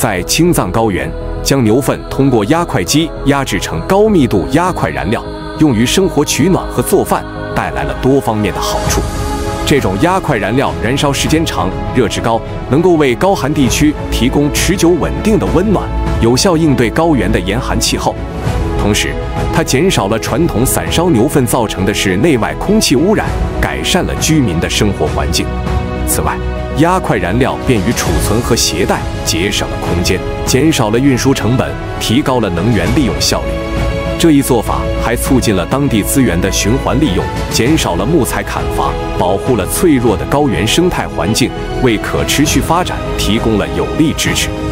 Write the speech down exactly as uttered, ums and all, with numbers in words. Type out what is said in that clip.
在青藏高原，将牛粪通过压块机压制成高密度压块燃料，用于生活取暖和做饭，带来了多方面的好处。这种压块燃料燃烧时间长、热值高，能够为高寒地区提供持久稳定的温暖，有效应对高原的严寒气候。同时，它减少了传统散烧牛粪造成的室内外空气污染，改善了居民的生活环境。此外，压块燃料便于储存和携带，节省了空间，减少了运输成本，提高了能源利用效率。这一做法还促进了当地资源的循环利用，减少了木材砍伐，保护了脆弱的高原生态环境，为可持续发展提供了有力支持。